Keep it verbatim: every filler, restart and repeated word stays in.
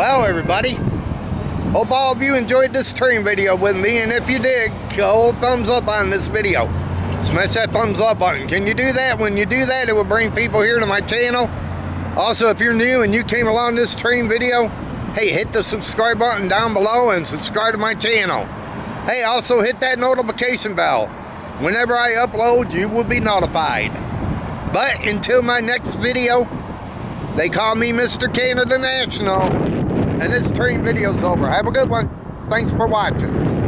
Well, everybody, hope all of you enjoyed this train video with me, and if you did, go thumbs up on this video. Smash that thumbs up button. Can you do that? When you do that, it will bring people here to my channel. Also, if you're new and you came along this train video, hey, hit the subscribe button down below and subscribe to my channel. Hey, also hit that notification bell. Whenever I upload, you will be notified. But until my next video, they call me Mister Canada National. And this train video's over. Have a good one. Thanks for watching.